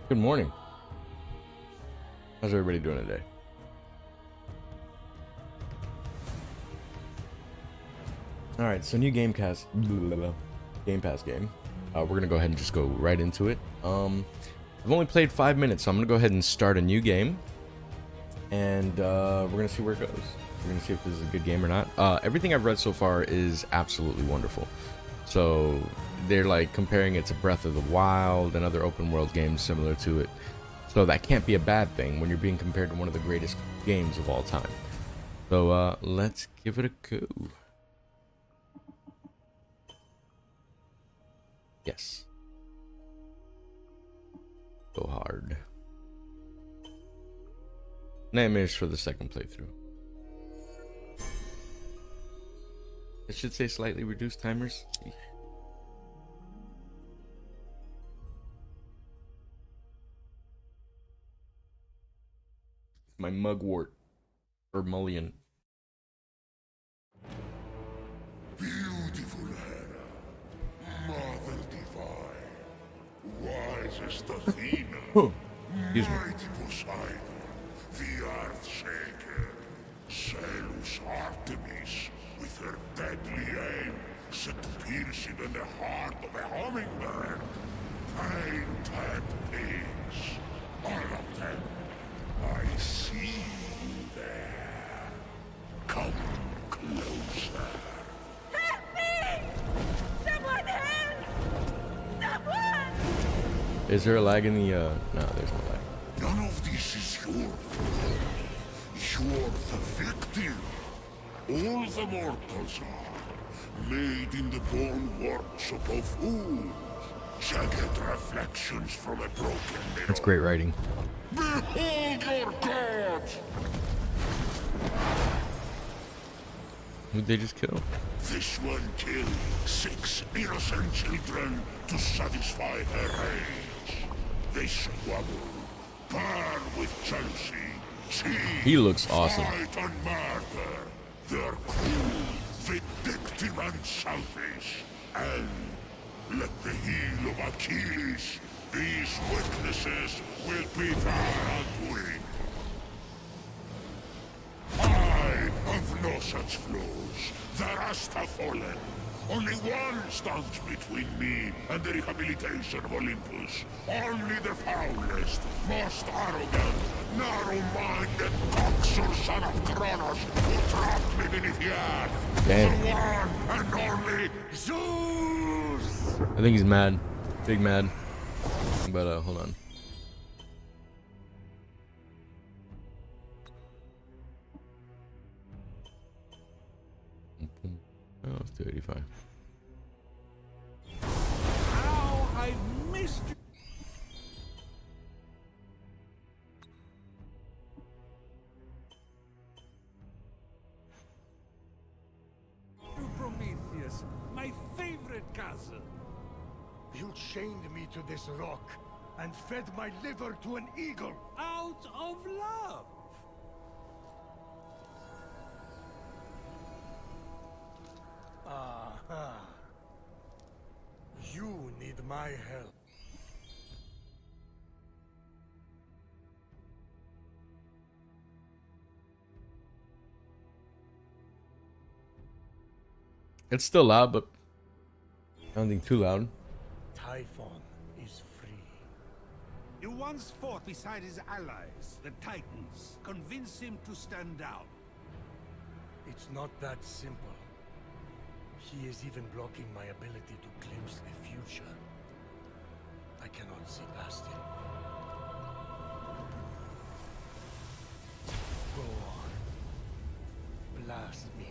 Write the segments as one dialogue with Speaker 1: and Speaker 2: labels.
Speaker 1: Good morning. How's everybody doing today? All right, so new Game Pass game. We're gonna go ahead and just go right into it. I've only played 5 minutes, so I'm gonna go ahead and start a new game, and we're gonna see where it goes. We're gonna see if this is a good game or not. Everything I've read so far is absolutely wonderful. So they're like comparing it to Breath of the Wild and other open world games similar to it. So that can't be a bad thing when you're being compared to one of the greatest games of all time. So let's give it a go. Yes. Go hard. Nightmares for the second playthrough. It should say slightly reduced timers. My mugwort. Or mullion.
Speaker 2: Beautiful Hera, Mother Divine, wisest Athena,
Speaker 1: Excuse me.
Speaker 2: mighty Poseidon, the Earthshaker, Zeus Artemis, with her deadly aim set to pierce even the heart of a hummingbird, pain-tapped pigs, all of them, I see you there. Come closer.
Speaker 3: Help me! Someone help! Someone!
Speaker 1: Is there a lag in the no, there's no lag.
Speaker 2: None of this is your fault. You're the victim. All the mortals are, made in the born workshop of fools. Jagged reflections from a broken mirror.
Speaker 1: That's great writing.
Speaker 2: Behold your god!
Speaker 1: Who'd they just kill?
Speaker 2: This one killed 6 innocent children to satisfy her rage. They squabble, burn with jealousy, cheat,
Speaker 1: He looks awesome.
Speaker 2: fight and murder. They're cruel, vindictive and selfish. And let the heel of Achilles, these witnesses will be their undoing. I have no such flaws. The rest have fallen. Only one stands between me and the rehabilitation of Olympus. Only the foulest, most arrogant, narrow-minded coxswain son of Kronos who trapped me beneath the earth.
Speaker 1: Damn.
Speaker 2: The one and only Zeus!
Speaker 1: I think he's mad. Big mad. But hold on. Oh, it's 285.
Speaker 4: How I missed you, Prometheus, my favorite castle.
Speaker 5: You chained me to this rock and fed my liver to an eagle.
Speaker 4: Out of love.
Speaker 5: Aha. You need my help.
Speaker 1: It's still loud, but I don't think too loud.
Speaker 5: Typhon is free.
Speaker 4: You once fought beside his allies, the Titans. Convince him to stand down.
Speaker 5: It's not that simple. He is even blocking my ability to glimpse the future. I cannot see past him. Go on. Blast me.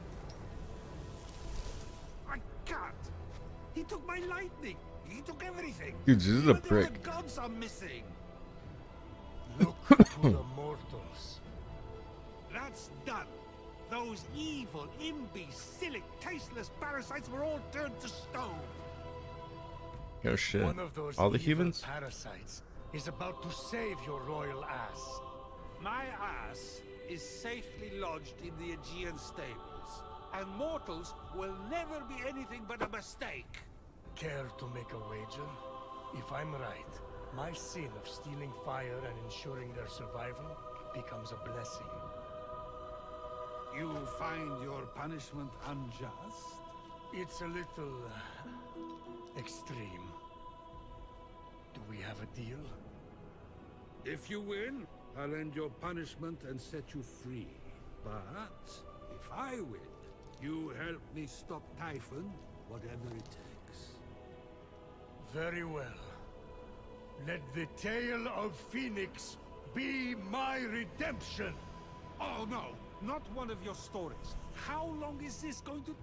Speaker 4: I can't. He took my lightning. He took everything.
Speaker 1: Dude, this is a
Speaker 4: Even the
Speaker 1: prick.
Speaker 4: other gods are missing.
Speaker 5: Look to the mortals.
Speaker 4: That's done. Those evil, imbecilic, tasteless parasites were all turned to stone.
Speaker 1: Oh shit.
Speaker 5: One of those
Speaker 1: All the
Speaker 5: evil
Speaker 1: humans?
Speaker 5: parasites is about to save your royal ass.
Speaker 4: My ass is safely lodged in the Aegean stables, and mortals will never be anything but a mistake.
Speaker 5: Care to make a wager? If I'm right, My sin of stealing fire and ensuring their survival becomes a blessing.
Speaker 4: You find your punishment unjust?
Speaker 5: It's a little extreme. Do we have a deal?
Speaker 4: If you win, I'll end your punishment and set you free. But if I win, you help me stop Typhon, whatever it takes.
Speaker 5: Very well. Let the tale of Phoenix be my redemption!
Speaker 4: Oh no, not one of your stories. How long is this going to...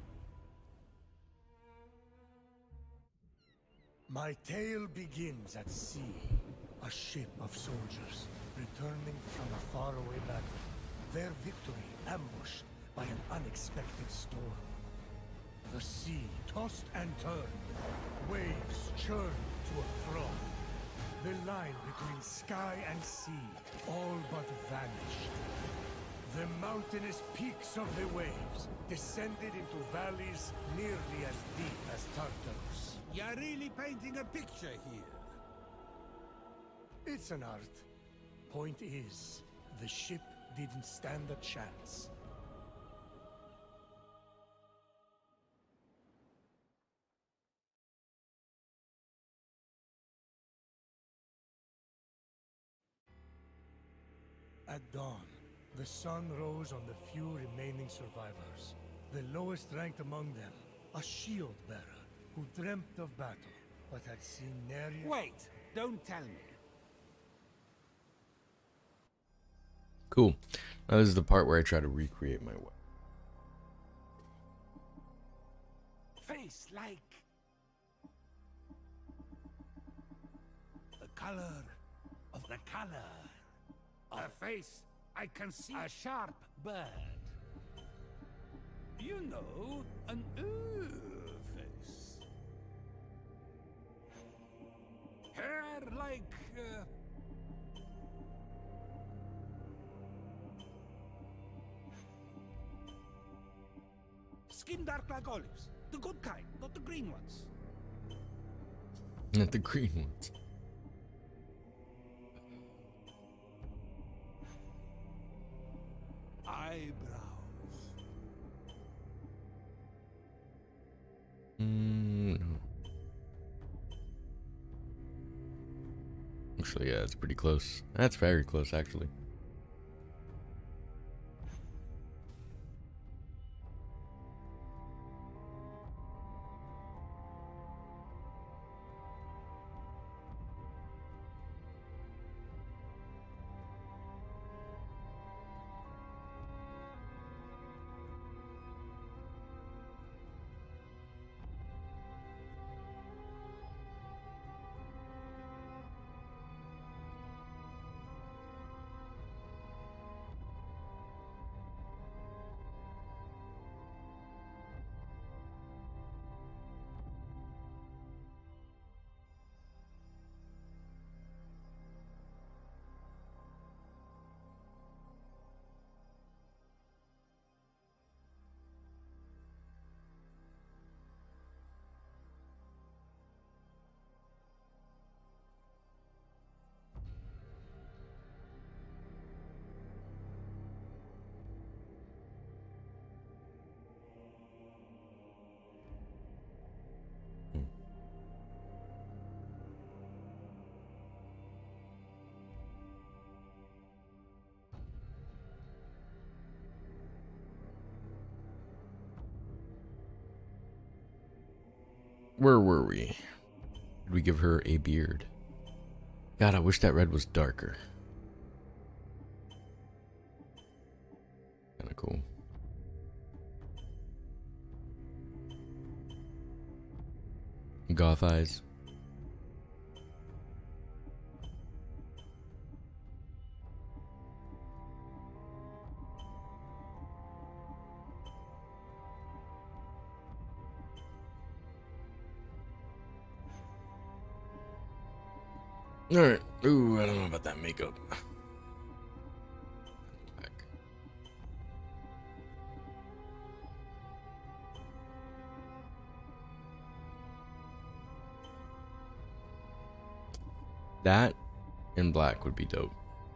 Speaker 5: My tale begins at sea. A ship of soldiers, returning from a faraway battle. Their victory ambushed by an unexpected storm. The sea tossed and turned. Waves churned to a froth. The line between sky and sea all but vanished. The mountainous peaks of the waves descended into valleys nearly as deep as Tartarus.
Speaker 4: You're really painting a picture here.
Speaker 5: It's an art. Point is, the ship didn't stand a chance. At dawn, the sun rose on the few remaining survivors. The lowest ranked among them, a shield bearer who dreamt of battle, but had seen nary...
Speaker 4: Wait, don't tell me.
Speaker 1: Cool. Now this is the part where I try to recreate my weapon.
Speaker 4: Face like... the color of the color. A face I can see. A sharp bird. You know, an face. Hair like... skin dark like olives. The good kind, not the green ones.
Speaker 1: Not the green ones.
Speaker 4: Eyebrows.
Speaker 1: No. Actually, yeah, it's pretty close. That's very close, actually. Where were we? Did we give her a beard? God, I wish that red was darker. Kinda cool. Goth eyes. Alright. Ooh, I don't know about that makeup. Back. That in black would be dope.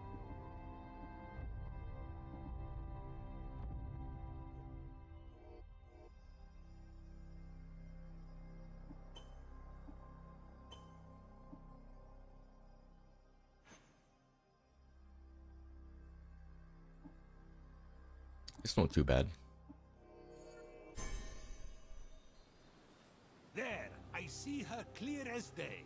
Speaker 1: It's not too bad.
Speaker 4: There, I see her clear as day.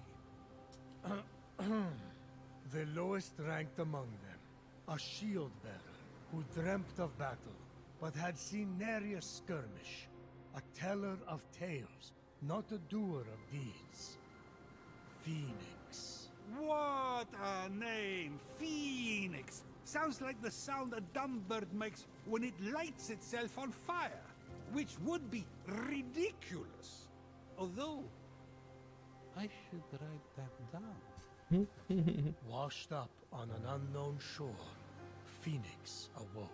Speaker 5: The lowest ranked among them, a shield bearer who dreamt of battle, but had seen nary a skirmish. A teller of tales, not a doer of deeds. Phoenix.
Speaker 4: What a name! Phoenix! Sounds like the sound a dumb bird makes when it lights itself on fire, which would be ridiculous. Although, I should write that down.
Speaker 5: Washed up on an unknown shore, Phoenix awoke.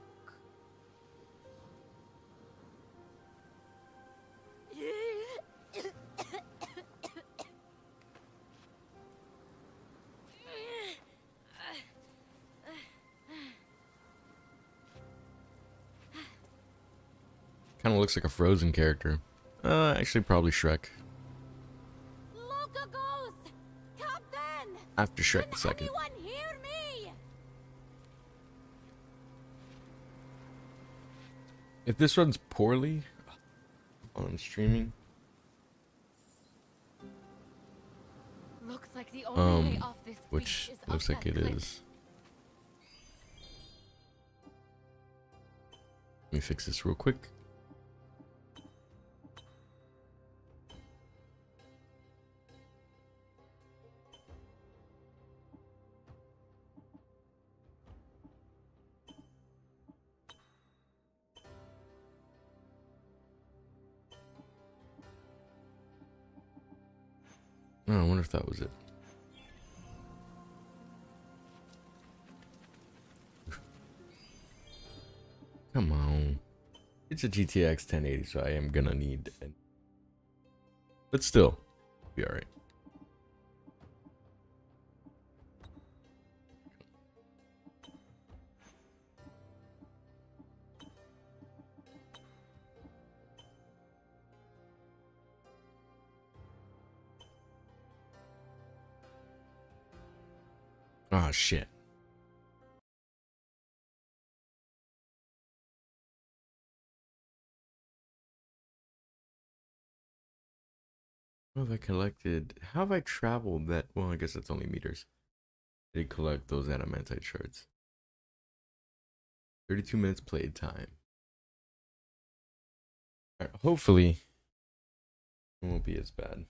Speaker 1: Kind of looks like a Frozen character. Actually, probably Shrek.
Speaker 3: Look a ghost! Captain!
Speaker 1: After Shrek
Speaker 3: Can
Speaker 1: the second.
Speaker 3: anyone hear me?
Speaker 1: If this runs poorly on streaming,
Speaker 3: Looks like the only way off this
Speaker 1: which
Speaker 3: beach is
Speaker 1: looks
Speaker 3: up
Speaker 1: like
Speaker 3: that
Speaker 1: it
Speaker 3: cliff.
Speaker 1: is. Let me fix this real quick. Oh, I wonder if that was it. Come on. It's a GTX 1080, so I am gonna need it. But still, be alright. Oh shit. What have I collected? How have I traveled that? Well, I guess that's only meters. I did collect those adamantite shards. 32 minutes played time. Alright, hopefully it won't be as bad.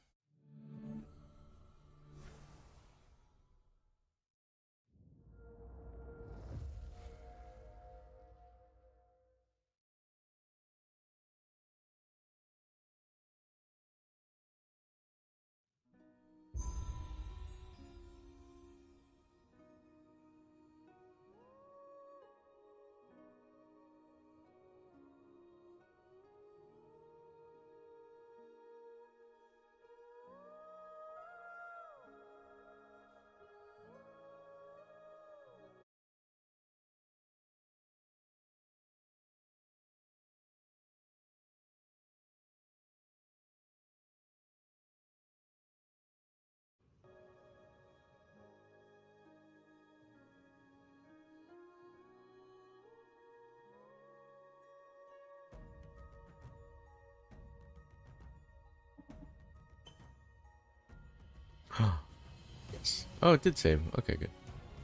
Speaker 1: Yes. Oh, it did save. Okay, good.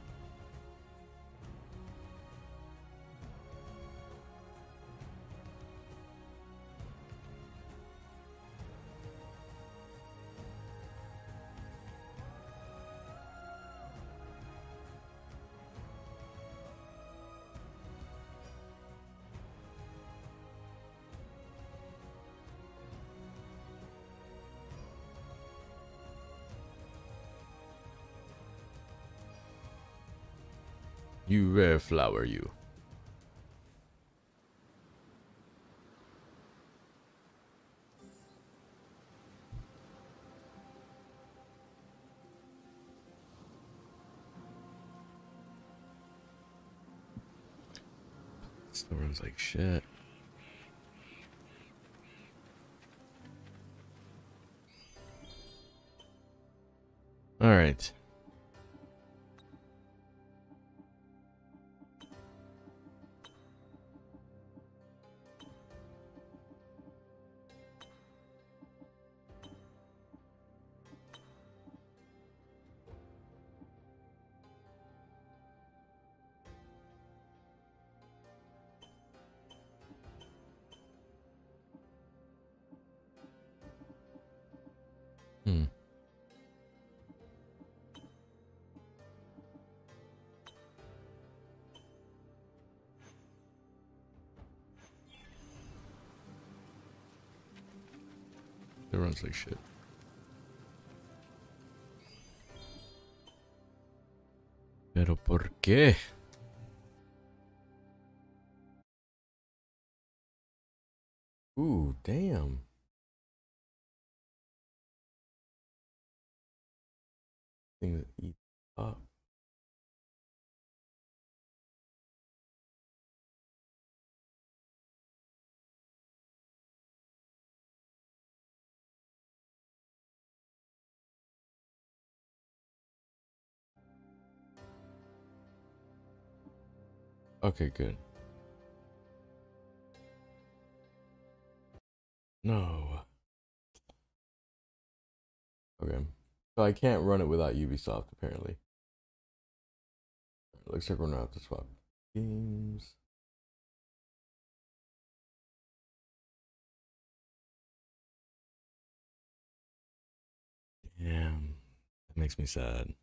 Speaker 1: You rare flower, you. Still runs like shit. All right. Hmm. It runs like shit. Pero por qué? Ooh, damn. Thing that eats up. Okay, good. No. Okay. So I can't run it without Ubisoft, apparently. Looks like we're gonna have to swap games. Damn. That makes me sad.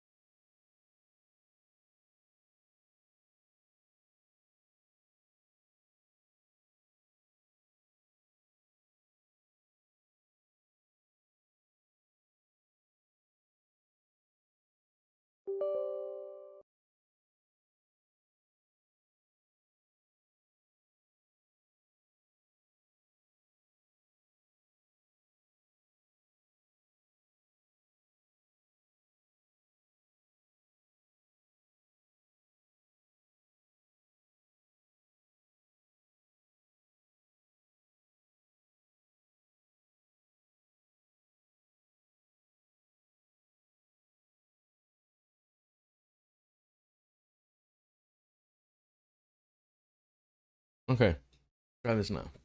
Speaker 1: Okay. Try this now.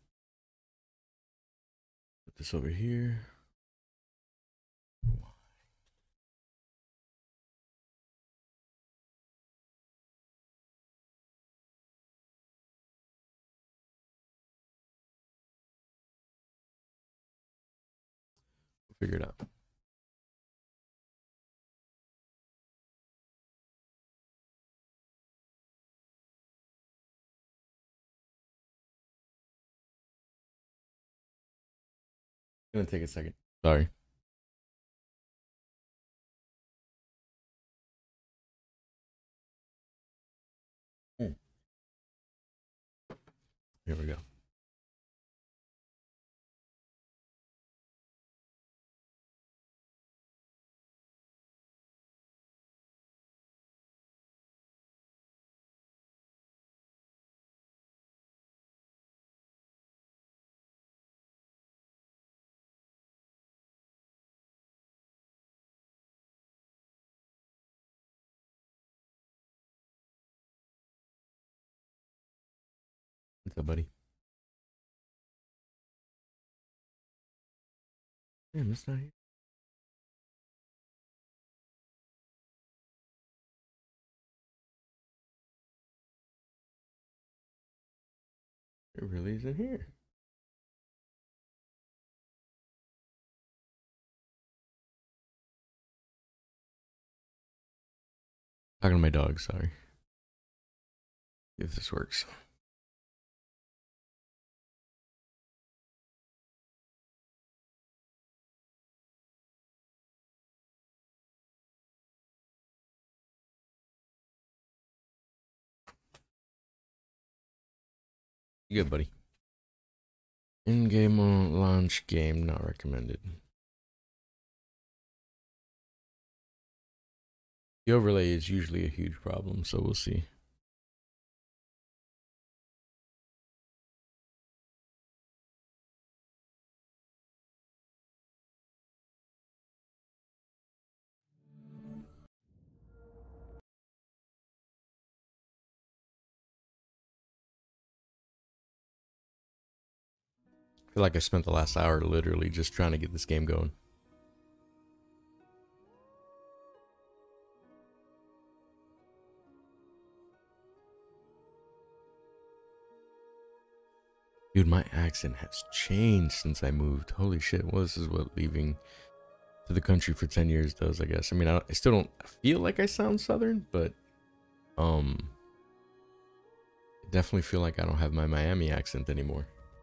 Speaker 1: Put this over here. We'll figure it out. Gonna take a second. Sorry. Here we go. What's up, buddy? Damn, it's not here. It really isn't here. Talking to my dog, sorry. If this works. You good, buddy? In-game launch game not recommended. The overlay is usually a huge problem, so we'll see. I feel like I spent the last hour literally just trying to get this game going. Dude, my accent has changed since I moved. Holy shit. Well, this is what leaving to the country for 10 years does, I guess. I mean, I still don't feel like I sound Southern, but I definitely feel like I don't have my Miami accent anymore.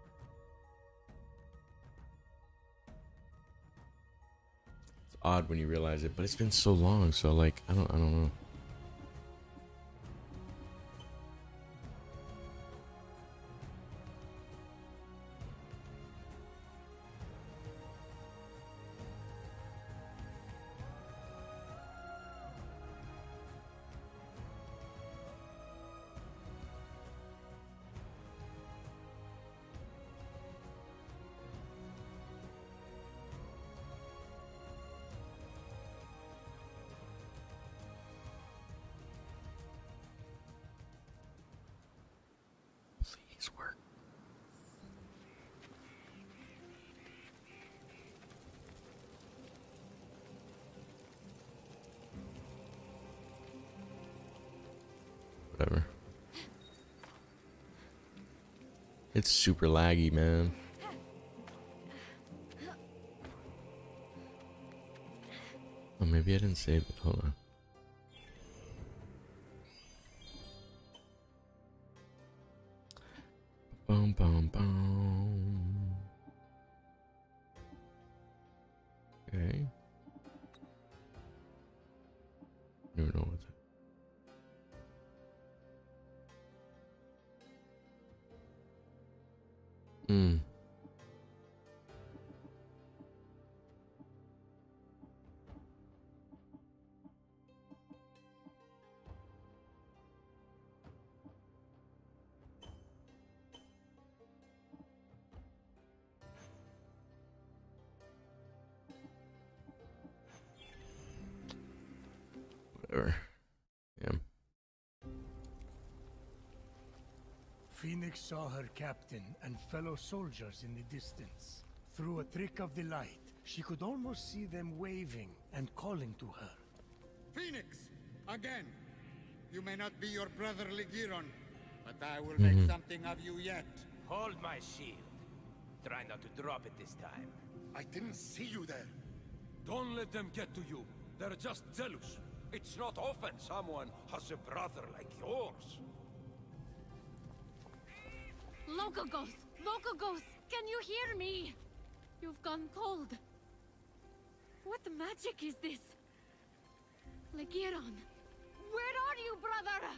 Speaker 1: It's odd when you realize it, but it's been so long, so like I don't know. Please work. Whatever. It's super laggy, man. Oh, maybe I didn't save it. Hold on. Boom, boom, boom. Okay. I don't know what that. Whatever. Yeah.
Speaker 5: Phoenix saw her captain and fellow soldiers in the distance. Through a trick of the light, she could almost see them waving and calling to her.
Speaker 6: Phoenix! Again! You may not be your brother Ligiron, but I will make something of you yet.
Speaker 7: Hold my shield. Try not to drop it this time.
Speaker 6: I didn't see you there.
Speaker 8: Don't let them get to you. They're just jealous. It's not often someone has a brother like yours.
Speaker 3: Local ghost! Local ghost! Can you hear me? You've gone cold. What magic is this? Legiron, where are you, brother?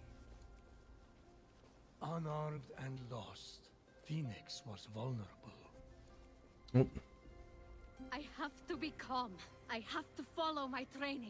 Speaker 5: Unarmed and lost, Phoenix was vulnerable.
Speaker 1: Oh.
Speaker 3: I have to be calm. I have to follow my training.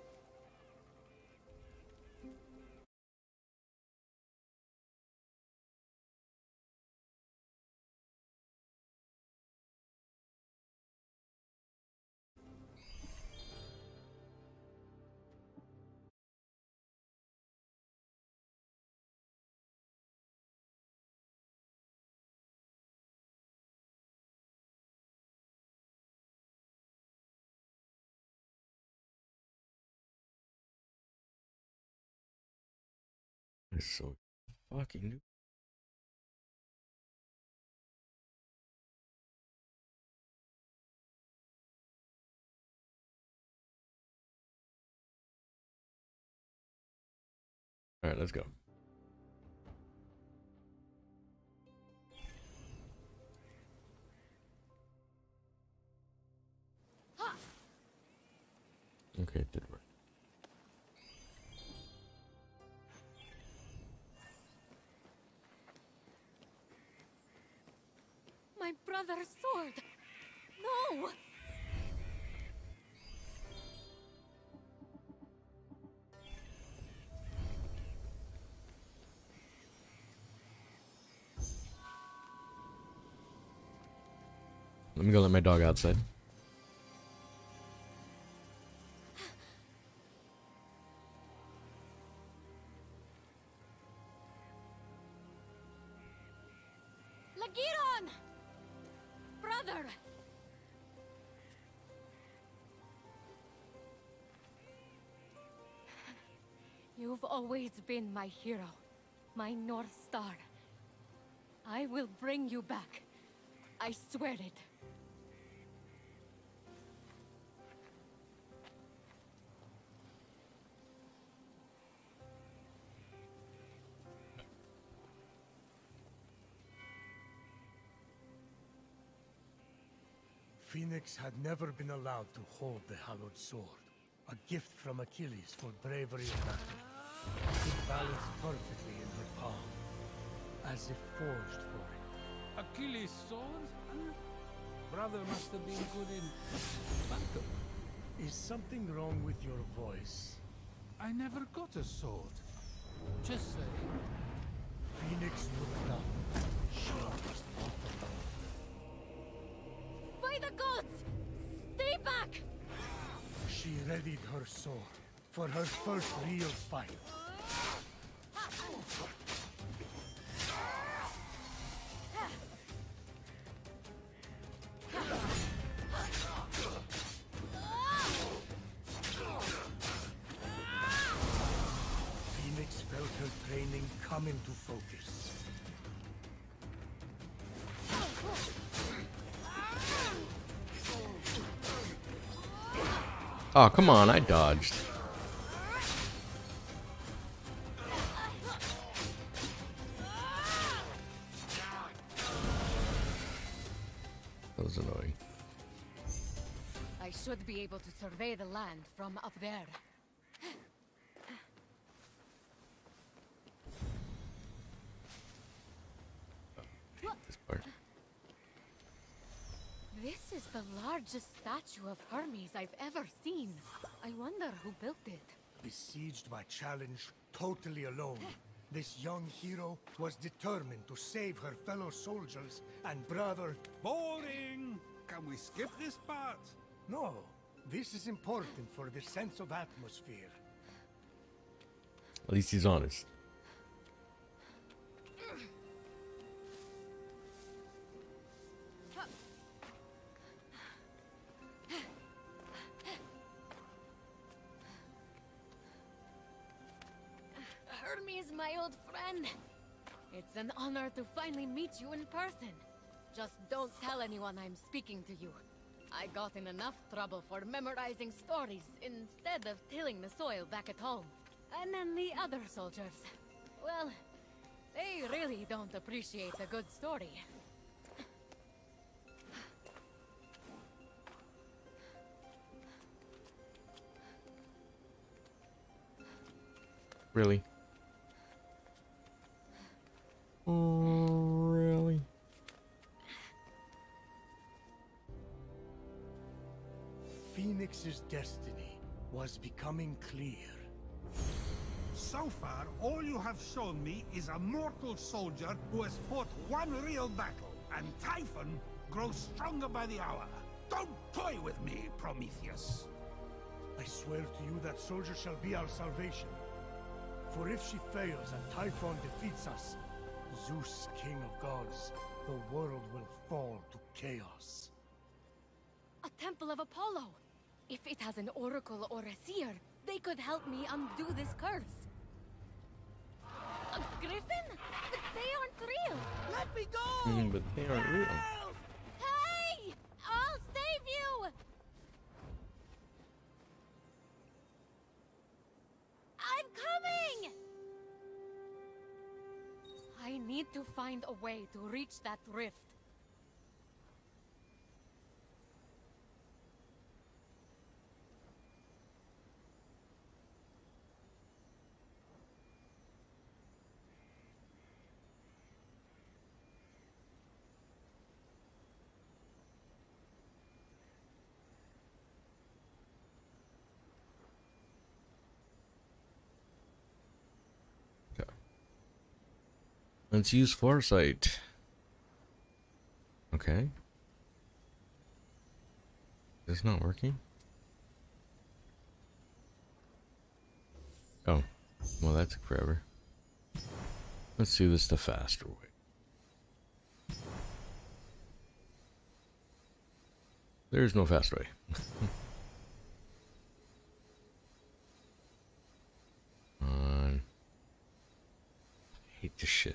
Speaker 1: It's so fucking new. All right, let's go. Okay, it did work.
Speaker 3: My brother's sword! No!
Speaker 1: Let me go let my dog outside.
Speaker 3: Legiron! brother! You've always been my hero, my North Star. I will bring you back. I swear it.
Speaker 5: Phoenix had never been allowed to hold the hallowed sword. A gift from Achilles for bravery in battle. It balanced perfectly in her palm, as if forged for it.
Speaker 4: Achilles' sword? Huh? Brother must have been good in battle.
Speaker 5: Is something wrong with your voice?
Speaker 4: I never got a sword. Just saying.
Speaker 5: Phoenix looked up. She was not alone.
Speaker 3: By the gods! Stay back!
Speaker 5: She readied her sword for her first real fight. Phoenix felt her training come into focus.
Speaker 1: Oh, come on, I dodged. That was annoying.
Speaker 3: I should be able to survey the land from up there.
Speaker 1: This part.
Speaker 3: This is the largest statue of Hermes I've ever seen. I wonder who built it.
Speaker 5: Besieged by challenge, totally alone, this young hero was determined to save her fellow soldiers and brother.
Speaker 4: Boring! Can we skip this part?
Speaker 5: No, this is important for the sense of atmosphere.
Speaker 1: At least he's honest.
Speaker 3: Hermes, my old friend. It's an honor to finally meet you in person. Just don't tell anyone I'm speaking to you. I got in enough trouble for memorizing stories instead of tilling the soil back at home. And then the other soldiers. Well, they really don't appreciate a good story.
Speaker 1: Really? Really?
Speaker 5: Phoenix's destiny was becoming clear.
Speaker 6: So far, all you have shown me is a mortal soldier who has fought one real battle, and Typhon grows stronger by the hour. Don't toy with me, Prometheus.
Speaker 5: I swear to you that soldier shall be our salvation. For if she fails and Typhon defeats us, Zeus, king of gods, the world will fall to chaos.
Speaker 3: A temple of Apollo. If it has an oracle or a seer, they could help me undo this curse. A griffin? But they aren't real.
Speaker 6: Let me go!
Speaker 1: But they aren't real.
Speaker 6: Help!
Speaker 3: Hey! I'll save you! I'm coming! I need to find a way to reach that rift.
Speaker 1: Let's use foresight. Okay. It's not working? Oh. Well, that took forever. Let's do this the faster way. There's no fast way. I hate this shit.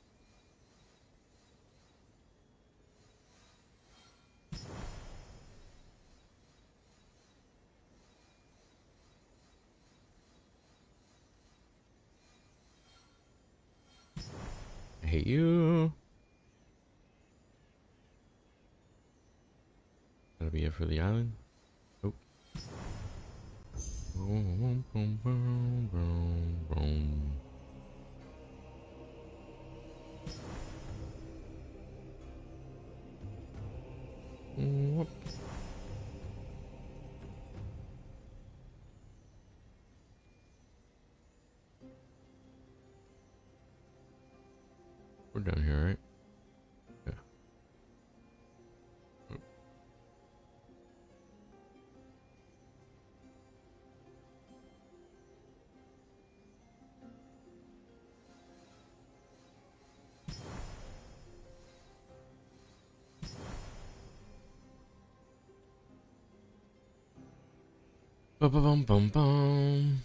Speaker 1: I hate you. That'll be it for the island. Oh. Boom, boom, boom, boom, boom. Whoop. We're done here, right? Yeah. Oop. Bum bum bum bum.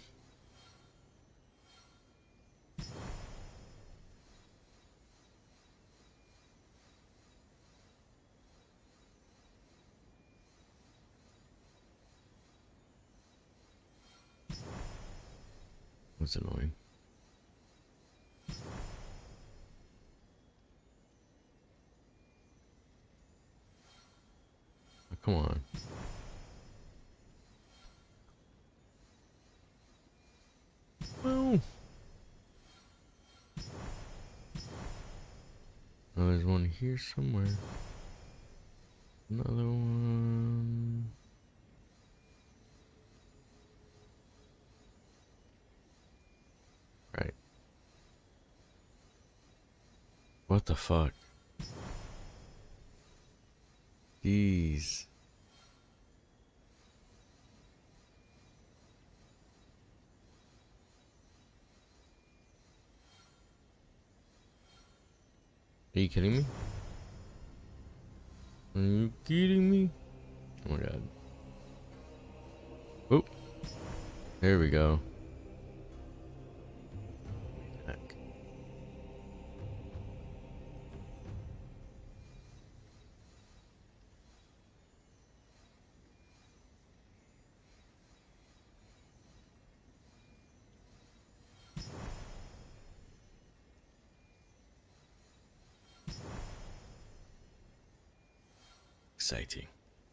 Speaker 1: That's annoying. Oh, come on. Well. Oh, there's one here somewhere. Another one. Right. What the fuck? Jeez. Are you kidding me? Are you kidding me? Oh my god. Oh. There we go. Heck. Exciting.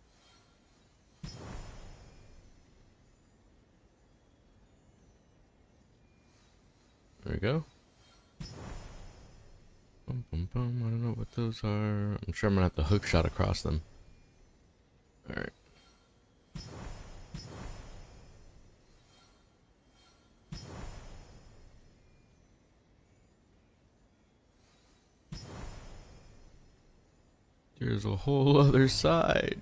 Speaker 1: There we go. Bum, bum, bum. I don't know what those are. I'm sure I'm gonna have to hook shot across them. Alright. There's a whole other side.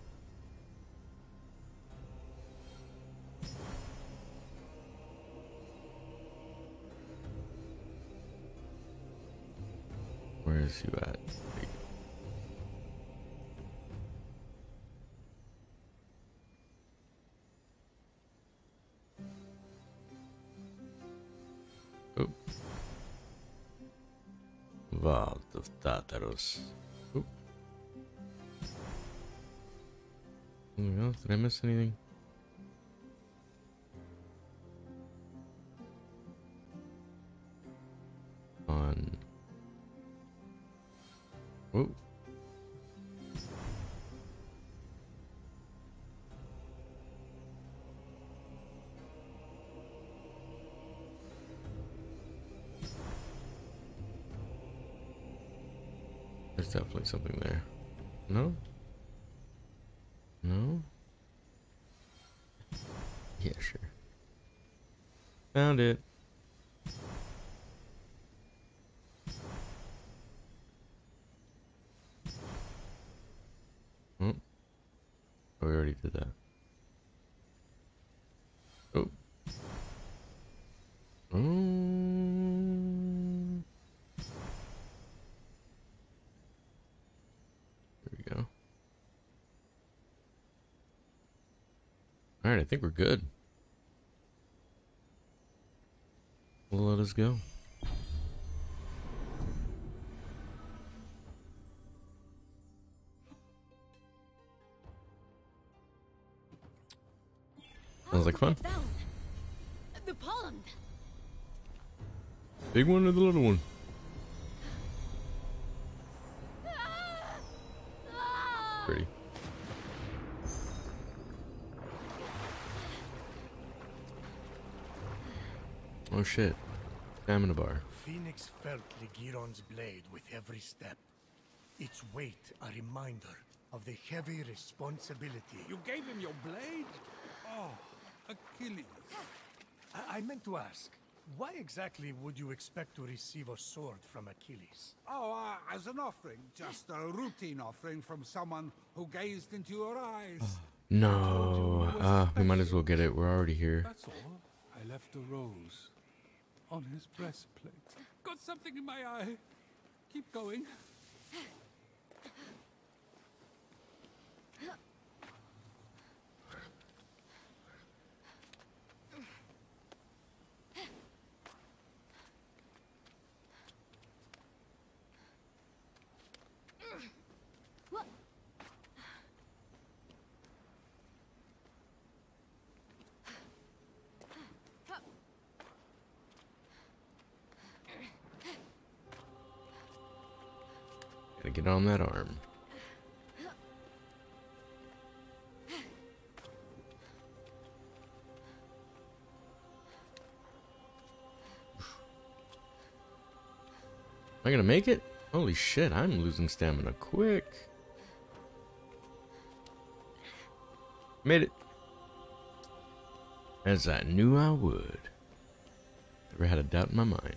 Speaker 1: Where is you at? Oh. Vault of Tartarus. Oh. Anything else? Did I miss anything? On. Oh. There's definitely something there. No? No? Yeah, sure. Found it. Oh. Oh, we already did that. Oh. There we go. Alright, I think we're good. Well, let us go. Sounds like fun.
Speaker 3: The pond.
Speaker 1: Big one or the little one? Pretty. Oh shit. Stamina bar.
Speaker 5: Phoenix felt Ligiron's blade with every step. Its weight a reminder of the heavy responsibility.
Speaker 6: You gave him your blade? Oh, Achilles.
Speaker 5: I meant to ask, why exactly would you expect to receive a sword from Achilles?
Speaker 6: Oh, as an offering. Just a routine offering from someone who gazed into your eyes.
Speaker 1: No. We might as well get it. We're already here.
Speaker 6: That's all. I left a rose on his breastplate. Got something in my eye. Keep going.
Speaker 1: Gotta get on that arm. Am I gonna make it? Holy shit, I'm losing stamina quick. Made it. As I knew I would. Never had a doubt in my mind.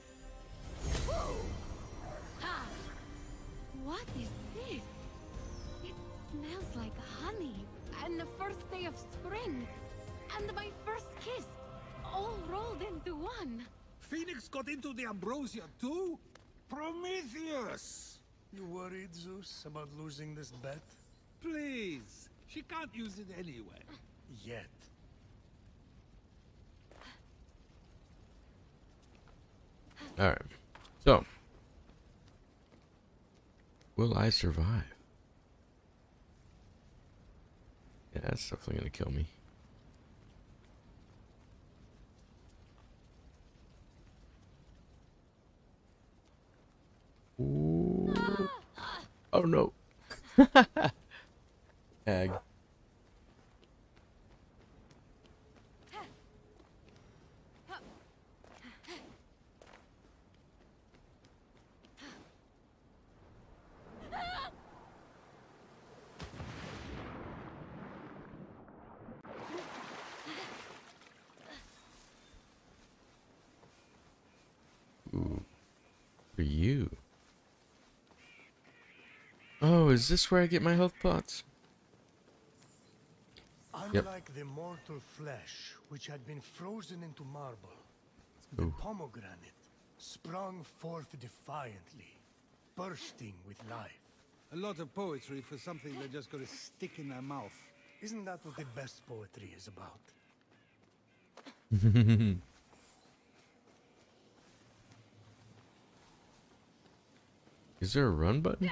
Speaker 3: What is this? It smells like honey, and the first day of spring, and my first kiss, all rolled into one.
Speaker 6: Phoenix got into the ambrosia too? Prometheus!
Speaker 5: You worried, Zeus, about losing this bet?
Speaker 6: Please. She can't use it anyway.
Speaker 5: Yet.
Speaker 1: Alright. So. Will I survive? Yeah, that's definitely gonna kill me. Ooh. Oh no. Tag. Ooh. For you. Oh, is this where I get my health pots?
Speaker 5: Unlike the mortal flesh, which had been frozen into marble, the pomegranate sprung forth defiantly, bursting with life.
Speaker 6: A lot of poetry for something they're just gonna stick in their mouth.
Speaker 5: Isn't that what the best poetry is about?
Speaker 1: Is there a run button?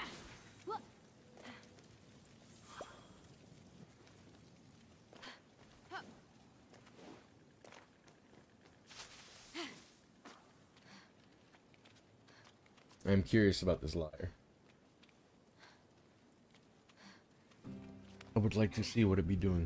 Speaker 1: I'm curious about this lyre. I would like to see what it be doing.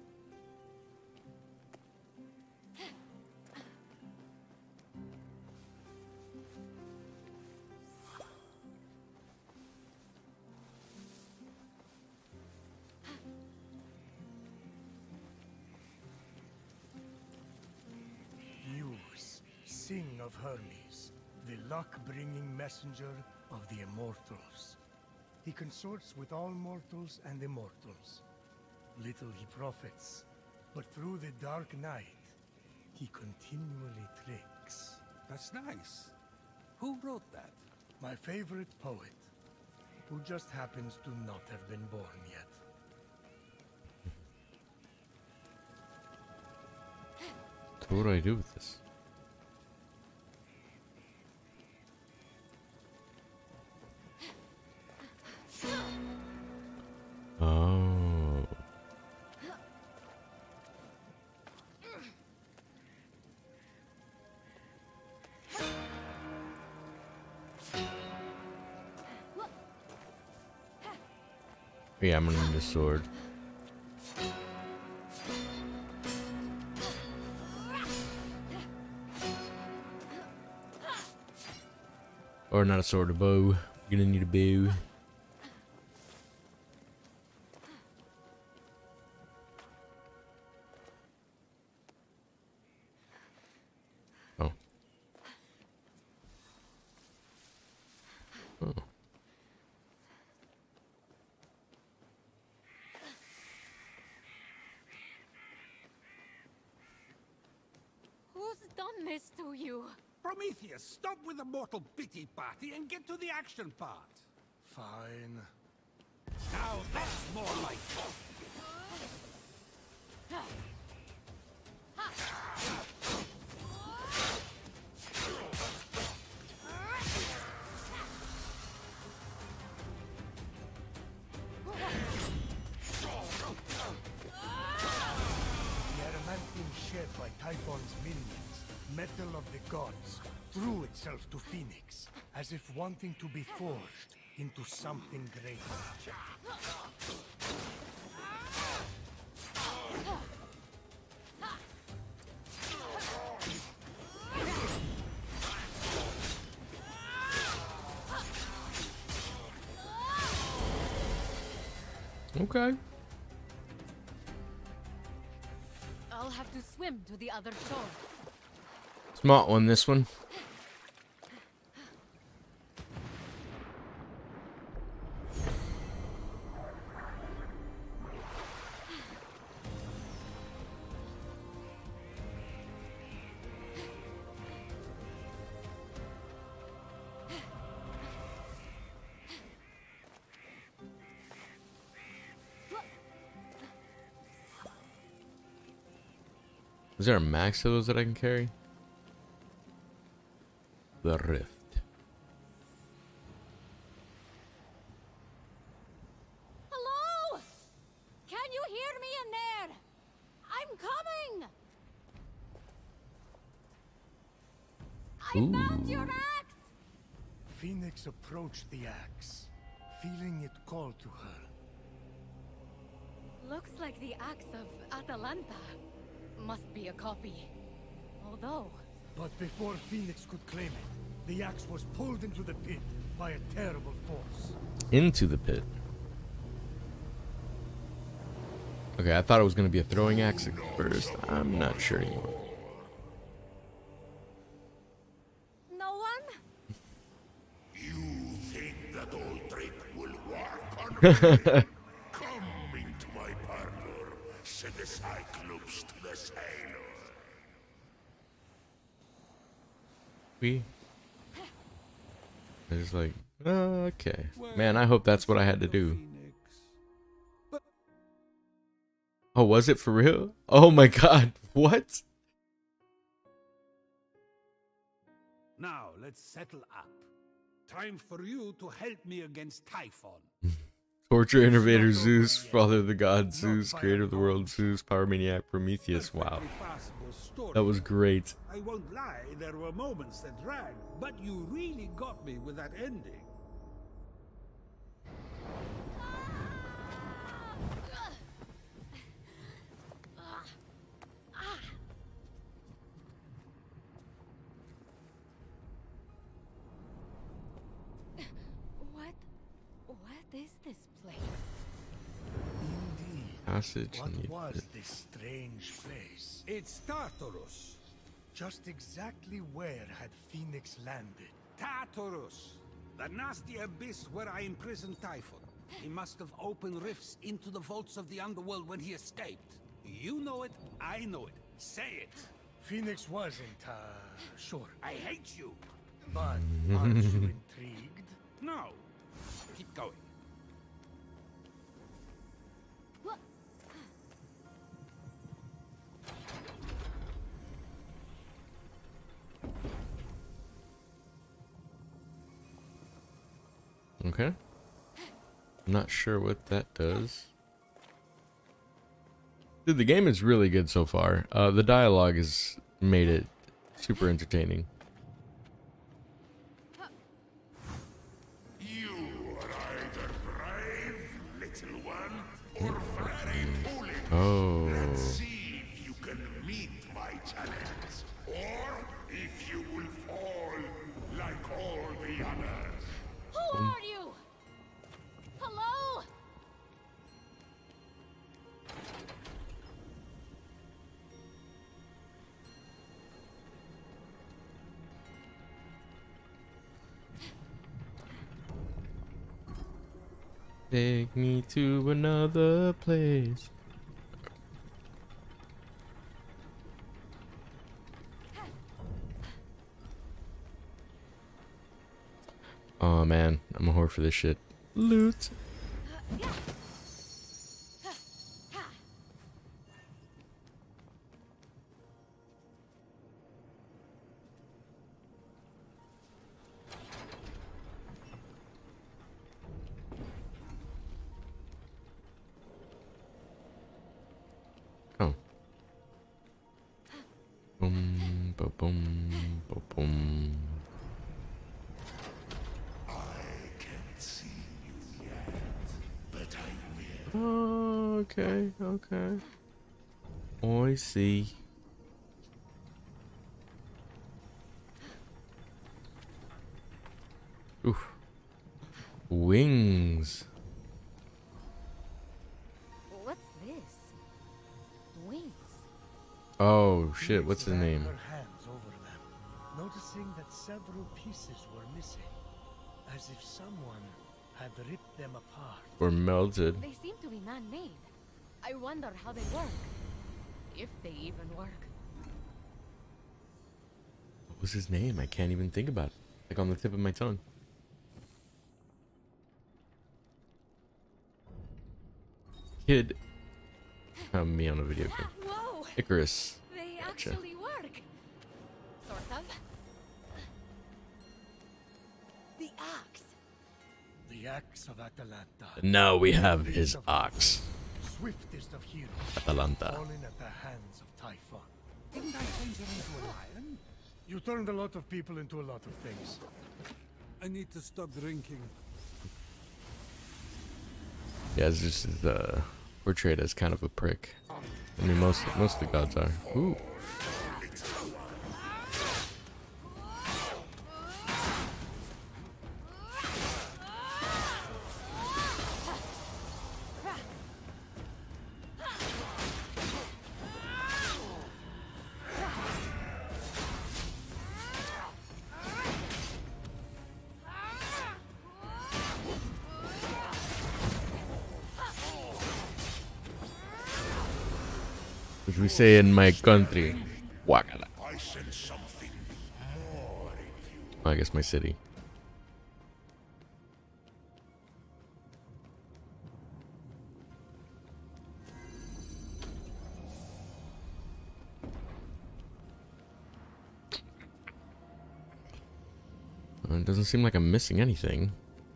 Speaker 5: Muse, sing of Hermes, the luck-bringing messenger of the immortals. He consorts with all mortals and immortals. Little he profits, but through the dark night, he continually tricks.
Speaker 6: That's nice. Who wrote that?
Speaker 5: My favorite poet, who just happens to not have been born yet.
Speaker 1: So what do I do with this? Oh. Yeah, I'm gonna need a sword. Or not a sword, a bow. You're gonna need a bow. Oh. Oh.
Speaker 3: Who's done this to you?
Speaker 6: Prometheus, stop with the mortal pity party and get to the action part.
Speaker 5: Fine.
Speaker 6: Now that's more like it.
Speaker 5: The adamantine shed by Typhon's minions, metal of the gods, threw itself to Phoenix, as if wanting to be forged into something greater.
Speaker 1: Okay.
Speaker 3: I'll have to swim to the other shore.
Speaker 1: Smart one, this one. Is there a max of those that I can carry? The Rift.
Speaker 3: Hello? Can you hear me in there? I'm coming! I found your axe!
Speaker 5: Phoenix approached the axe, feeling it call to her.
Speaker 3: Looks like the axe of Atalanta. Must be a copy. Although...
Speaker 5: But before Phoenix could claim it, the axe was pulled into the pit by a terrible force.
Speaker 1: Into the pit. Okay, I thought it was going to be a throwing axe at first. I'm not sure anymore.
Speaker 3: No one?
Speaker 2: You think that old trick will work on me? Come into my parlor, said the Cyclops to the sailor.
Speaker 1: It's like, okay. Man, I hope that's what I had to do. Oh, was it for real? Oh my god, what?
Speaker 6: Now let's settle up. Time for you to help me against Typhon.
Speaker 1: Torture Innovator Zeus, Father of the God Zeus, Creator of the World Zeus, Power Maniac Prometheus. Wow. That was great.
Speaker 6: I won't lie, there were moments that dragged, but you really got me with that ending.
Speaker 3: What is this place?
Speaker 5: Indeed.
Speaker 1: Passage.
Speaker 5: What was this strange place?
Speaker 6: It's Tartarus.
Speaker 5: Just exactly where had Phoenix landed?
Speaker 6: Tartarus, the nasty abyss where I imprisoned Typhon. He must have opened rifts into the vaults of the underworld when he escaped. You know it, I know it. Say it.
Speaker 5: Phoenix wasn't, sure.
Speaker 6: I hate you.
Speaker 5: But aren't you intrigued?
Speaker 6: No. Keep going.
Speaker 1: Okay. I'm not sure what that does. Dude, the game is really good so far. The dialogue has made it super entertaining.
Speaker 2: You are either brave, little one, or very foolish.
Speaker 1: Oh.
Speaker 2: Let's see if you can meet my challenge, or if you will fall like all the others.
Speaker 3: Who are you? Hello?
Speaker 1: Take me to another place. Oh man, I'm a whore for this shit. Loot. Oh. Boom, ba boom, ba boom.
Speaker 2: I can't see you yet, but I will.
Speaker 1: Oh, okay, okay. Oh, I see. Oof. Wings.
Speaker 3: What's this? Wings.
Speaker 1: Oh shit, what's his
Speaker 5: Ran
Speaker 1: name?
Speaker 5: her hands over them, noticing that several pieces were missing, as if someone had ripped them apart.
Speaker 1: Or melted.
Speaker 3: They seem to be man-made. I wonder how they work. If they even work.
Speaker 1: What was his name? I can't even think about it. Like on the tip of my tongue. Kid. Me on a video game.
Speaker 3: Whoa!
Speaker 1: Icarus.
Speaker 3: They
Speaker 1: Gotcha.
Speaker 3: actually work. Sort of. The axe.
Speaker 5: The axe of Atalanta.
Speaker 1: And now we have his ox.
Speaker 5: Swiftest of heroes.
Speaker 1: Atalanta.
Speaker 5: Fallen at the hands of Typhon.
Speaker 6: Didn't I change her into a lion?
Speaker 5: You turned a lot of people into a lot of things.
Speaker 4: I need to stop drinking.
Speaker 1: Yeah, it's just portrayed as kind of a prick. I mean, most of the gods are. Ooh. Which we say in my country, Wakala.
Speaker 2: I sense something more in you.
Speaker 1: I guess my city. It doesn't seem like I'm missing anything.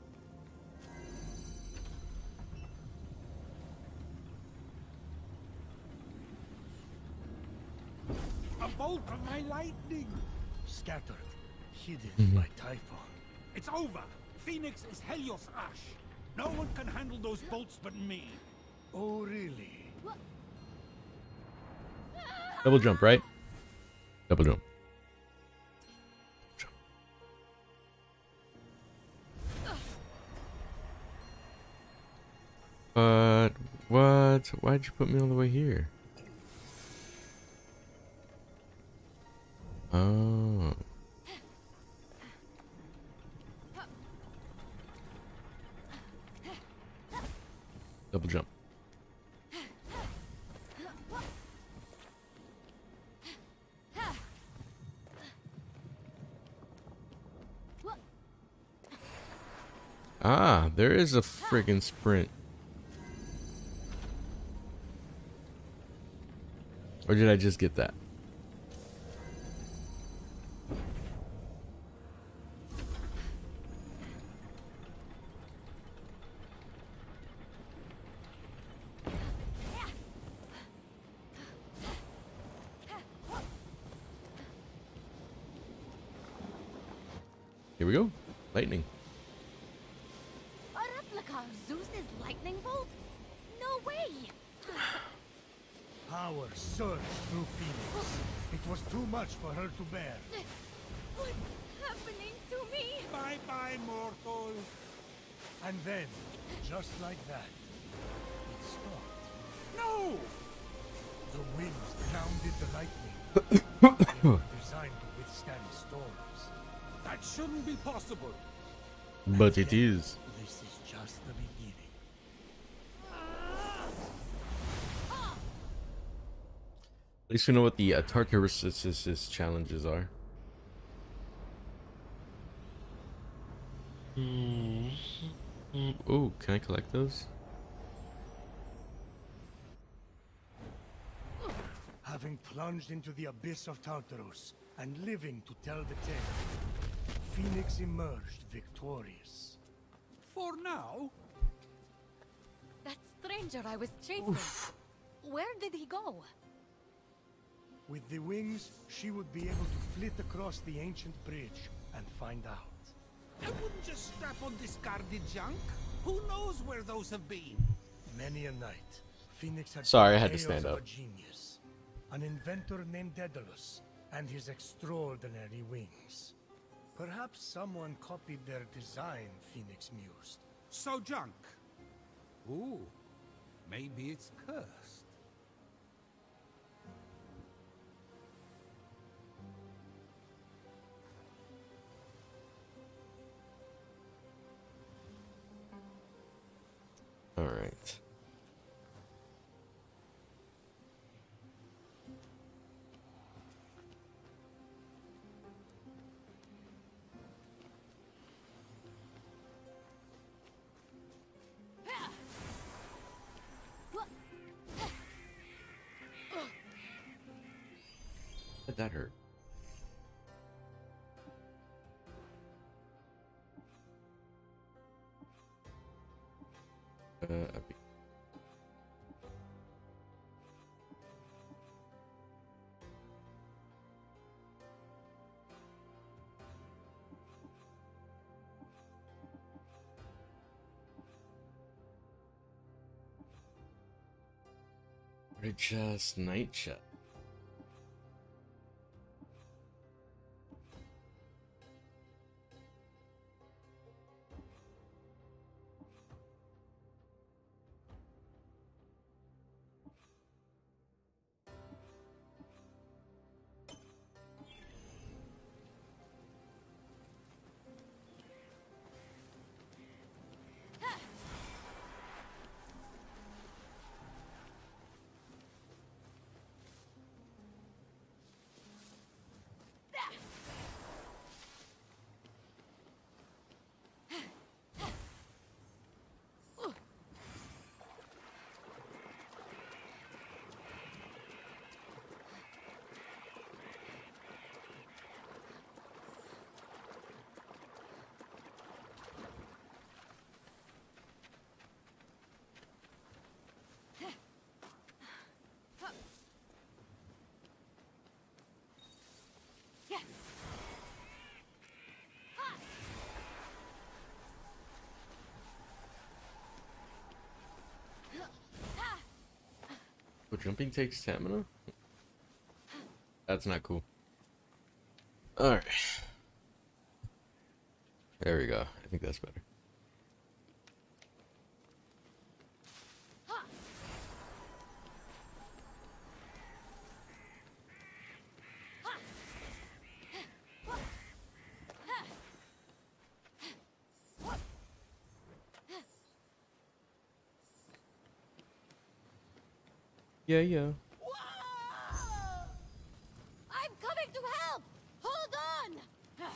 Speaker 6: A bolt of my lightning!
Speaker 5: Scattered, hidden
Speaker 1: Mm-hmm.
Speaker 5: by Typhon.
Speaker 6: It's over! Phoenix is Helios Ash! No one can handle those bolts but me!
Speaker 5: Oh, really?
Speaker 1: Double jump, right? Double jump. But what? Why'd you put me all the way here? Oh. Double jump. Ah, there is a friggin' sprint. Or did I just get that? Here we go. Lightning.
Speaker 3: A replica of Zeus's lightning bolt? No way!
Speaker 5: Power surged through Phoenix. It was too much for her to bear.
Speaker 3: What's happening to me?
Speaker 6: Bye-bye, mortal.
Speaker 5: And then, just like that, it stopped.
Speaker 6: No!
Speaker 5: The winds grounded the lightning. They were designed to withstand storms.
Speaker 6: That shouldn't be possible.
Speaker 1: But it is.
Speaker 5: This is just the beginning.
Speaker 1: At least we know what the Tartarus challenges are. Oh, can I collect those?
Speaker 5: Having plunged into the abyss of Tartarus and living to tell the tale, Phoenix emerged victorious.
Speaker 6: For now?
Speaker 3: That stranger I was chasing. Where did he go?
Speaker 5: With the wings, she would be able to flit across the ancient bridge and find out.
Speaker 6: I wouldn't just strap on discarded junk. Who knows where those have been?
Speaker 5: Many a night, Phoenix had
Speaker 1: Sorry, I
Speaker 5: told
Speaker 1: had to
Speaker 5: tales
Speaker 1: stand
Speaker 5: of
Speaker 1: up.
Speaker 5: a genius, an inventor named Daedalus, and his extraordinary wings. Perhaps someone copied their design, Phoenix mused.
Speaker 6: So junk. Ooh, maybe it's cursed.
Speaker 1: All right. Did that hurt? Epic. Just night shot. But jumping takes stamina? That's not cool. Alright. There we go. I think that's better. Yeah, yeah.
Speaker 3: I'm coming to help! Hold on!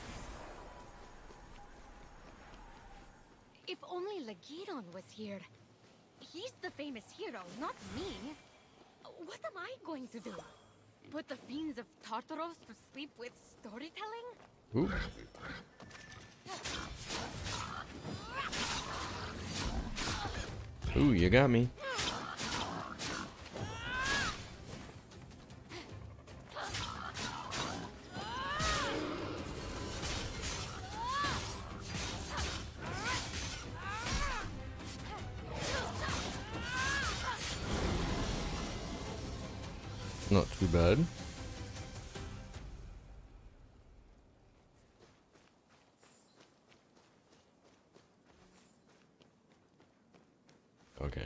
Speaker 3: If only Legidon was here. He's the famous hero, not me. What am I going to do? Put the fiends of Tartaros to sleep with storytelling?
Speaker 1: Ooh. Ooh, you got me. Not too bad. Okay.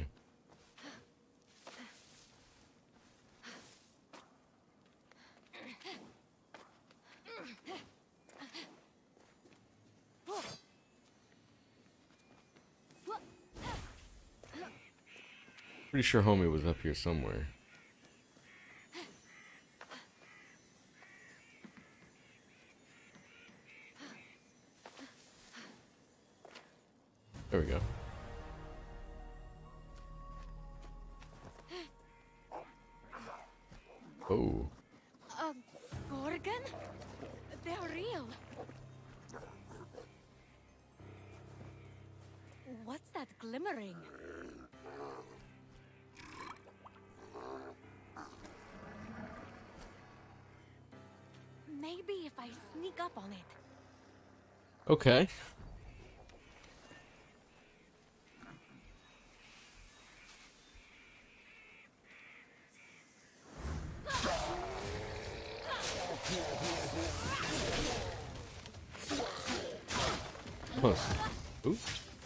Speaker 1: Pretty sure homie was up here somewhere. There we go. Oh.
Speaker 3: Gorgon? They're real. What's that glimmering? Maybe if I sneak up on it.
Speaker 1: Okay. Close. Ooh.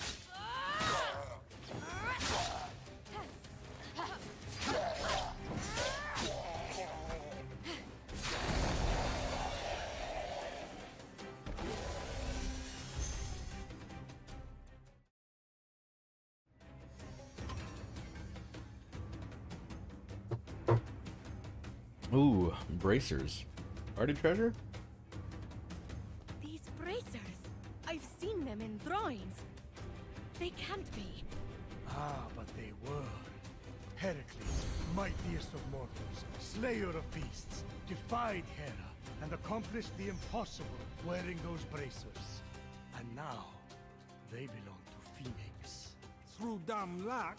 Speaker 1: Ooh, bracers. Party treasure?
Speaker 3: These bracers. I've seen them in drawings. They can't be.
Speaker 5: Ah, but they were. Heracles, mightiest of mortals, slayer of beasts, defied Hera and accomplished the impossible wearing those bracers. And now, they belong to Phoenix.
Speaker 6: Through dumb luck.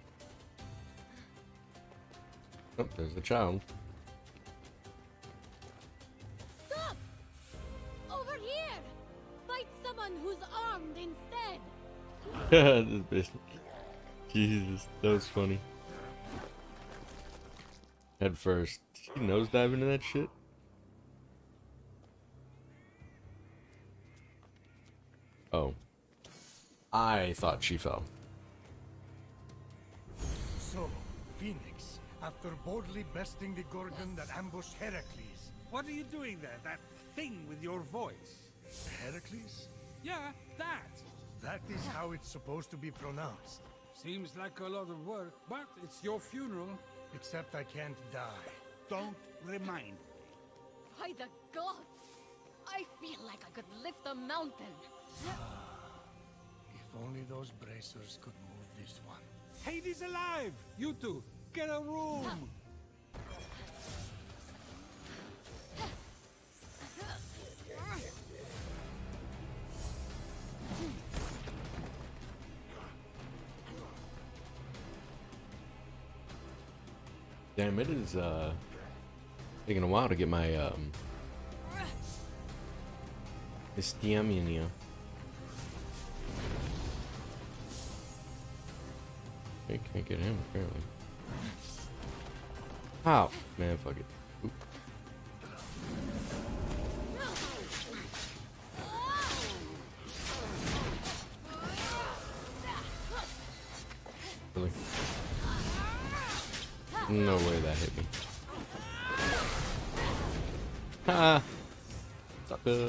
Speaker 1: Oh, there's the child.
Speaker 3: Stop! Over here! Fight someone who's armed instead!
Speaker 1: This bitch. Jesus, that was funny. Head first. Did he nosedive into that shit? Oh. I thought she fell.
Speaker 5: So, Phoenix, after boldly besting the Gorgon that ambushed Heracles.
Speaker 6: What are you doing there? That thing with your voice?
Speaker 5: Heracles?
Speaker 6: Yeah, that.
Speaker 5: That is how it's supposed to be pronounced.
Speaker 6: Seems like a lot of work, but it's your funeral.
Speaker 5: Except I can't die.
Speaker 6: Don't remind me.
Speaker 3: By the gods! I feel like I could lift a mountain.
Speaker 5: If only those bracers could move this one.
Speaker 6: Hades alive! You two, get a room!
Speaker 1: Damn, it is taking a while to get my stamina. I can't get him apparently. How? Man, fuck it. Oop. Really? No way that hit me. Ha! Sucker.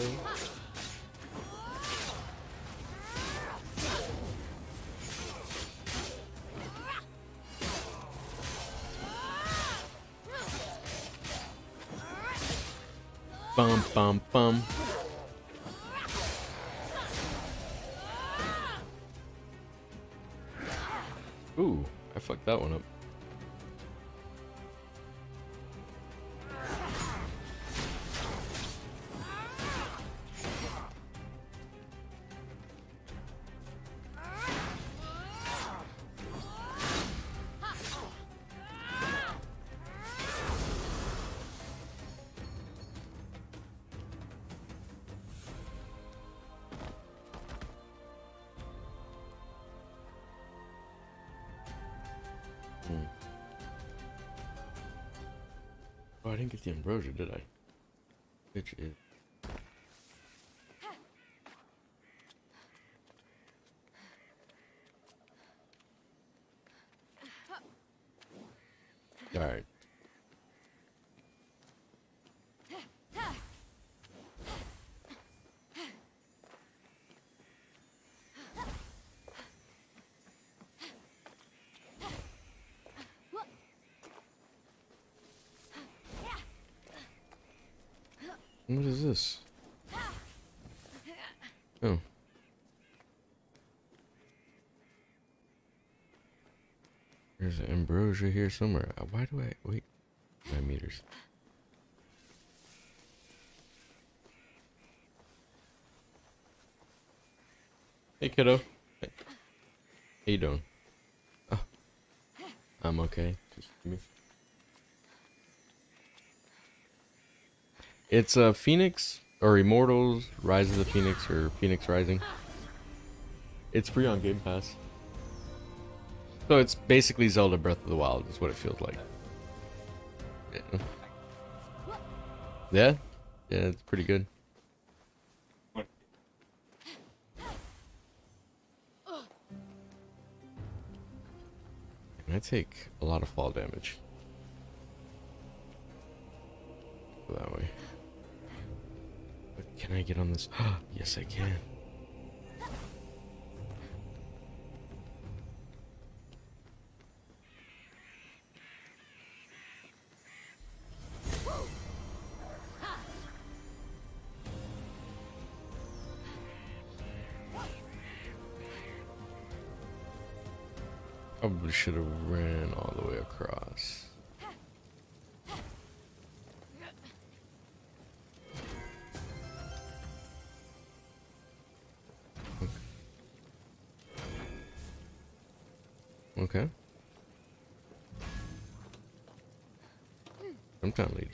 Speaker 1: Bum bum bum. Ooh, I fucked that one up. Oh, I didn't get the ambrosia, did I? Which is... Alright. What is this? Oh. There's an ambrosia here somewhere. Why do I... Wait. My meters. Hey, kiddo. Hey. How you doing? Oh. I'm okay. Just give me... It's Phoenix or Immortals, Rise of the Phoenix or Phoenix Rising. It's free on Game Pass. So it's basically Zelda Breath of the Wild is what it feels like. Yeah. Yeah? Yeah, it's pretty good. And I take a lot of fall damage. Go that way. But can I get on this? Yes, I can. Probably should have ran all the way across. Okay. Sometime, lady.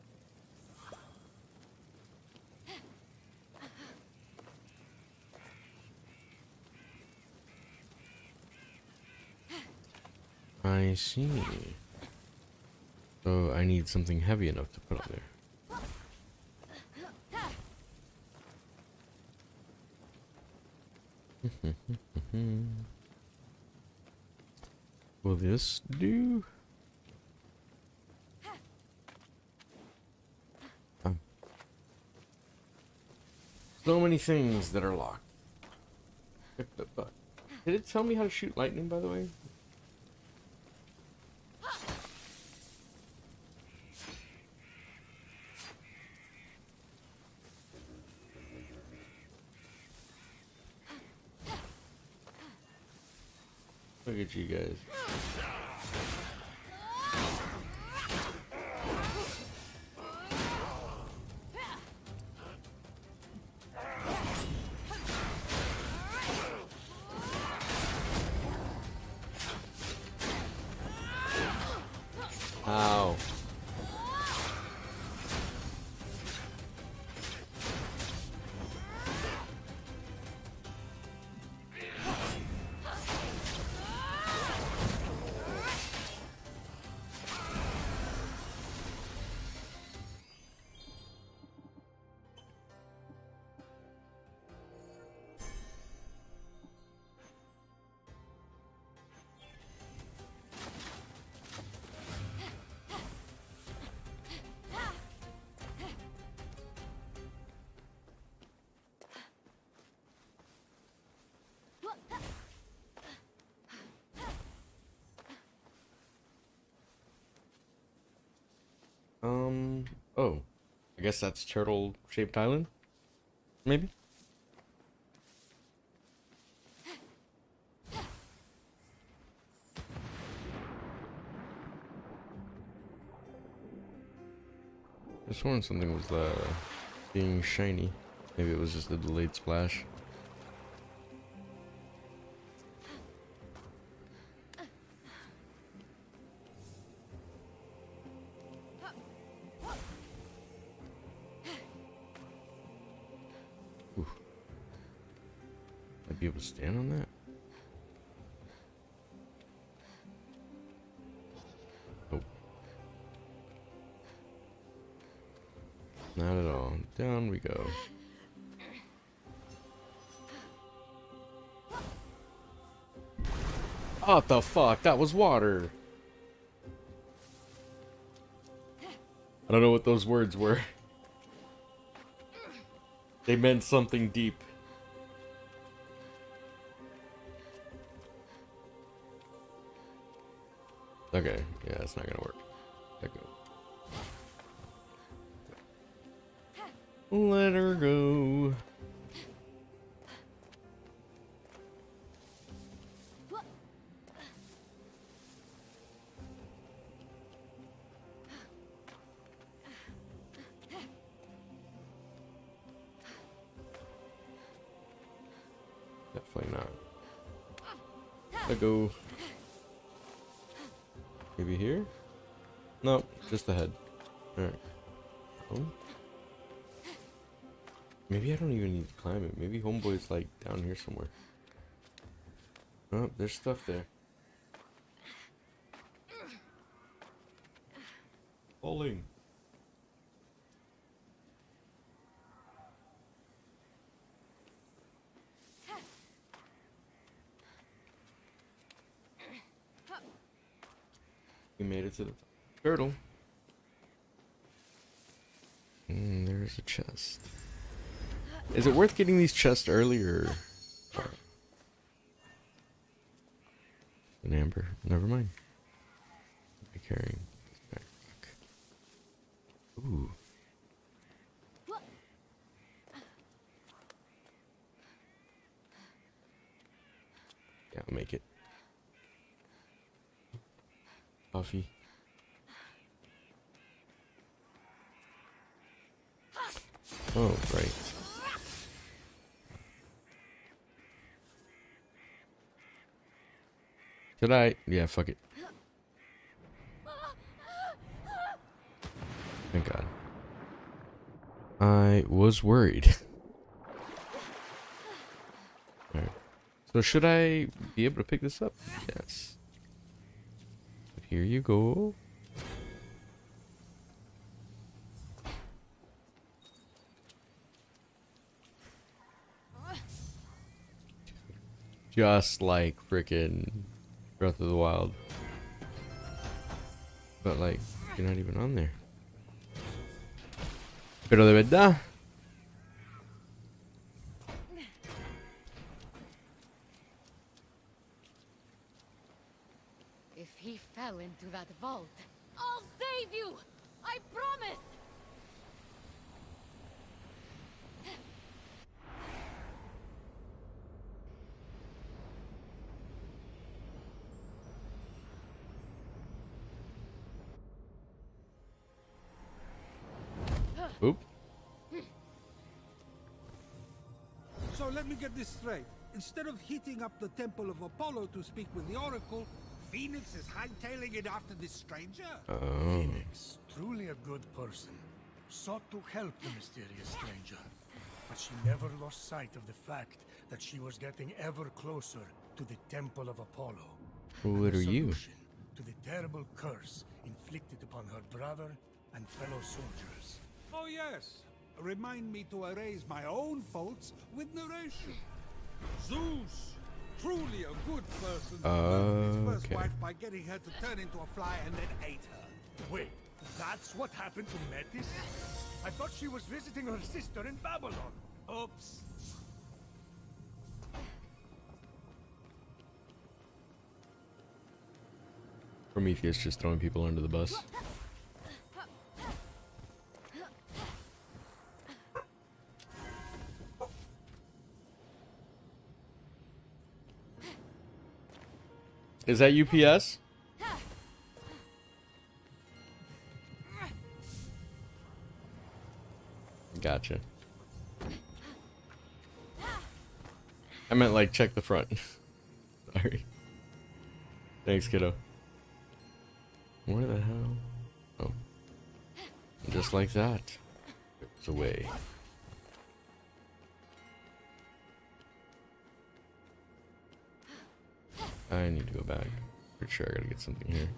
Speaker 1: I see. So I need something heavy enough to put on there. Will this do? So many things that are locked. Did it tell me how to shoot lightning, by the way? Look at you guys. Ow. Oh. I guess that's turtle-shaped island? Maybe? I sworn something was being shiny. Maybe it was just a delayed splash. Ooh. I'd be able to stand on that? Oh. What the fuck? That was water. I don't know what those words were. They meant something deep. Okay, yeah, it's not gonna work. Let go. Let her go. Definitely not. Let go. Maybe here? No, just the head. Alright. Oh. Maybe I don't even need to climb it. Maybe homeboy's like down here somewhere. Oh, there's stuff there. Falling. We made it to the turtle. There's a chest. Is it worth getting these chests earlier? An amber. Never mind. I'll be carrying this backpack. Ooh. Yeah, I'll make it. Coffee. Oh, right. Should I? Yeah, fuck it. Thank God. I was worried. Alright. So should I be able to pick this up? Yes. Here you go. Just like frickin' Breath of the Wild. But like, you're not even on there. Pero de verdad.
Speaker 3: If he fell into that vault, I'll save you! I promise!
Speaker 1: Oop.
Speaker 6: So let me get this straight. Instead of heating up the Temple of Apollo to speak with the Oracle, Phoenix is hightailing it after this stranger?
Speaker 1: Oh.
Speaker 5: Phoenix, truly a good person, sought to help the mysterious stranger. But she never lost sight of the fact that she was getting ever closer to the Temple of Apollo.
Speaker 1: What are you?
Speaker 5: To the terrible curse inflicted upon her brother and fellow soldiers.
Speaker 6: Oh yes. Remind me to erase my own faults with narration. Zeus, truly a good person, murdered his first wife by getting her to turn into a fly and then ate her.
Speaker 5: Wait, that's what happened to Metis? I thought she was visiting her sister in Babylon. Oops.
Speaker 1: Prometheus just throwing people under the bus. Is that UPS? Gotcha. I meant like check the front. Sorry. Thanks, kiddo. Where the hell? Oh. Just like that. It's away. I need to go back. Pretty sure I gotta get something here.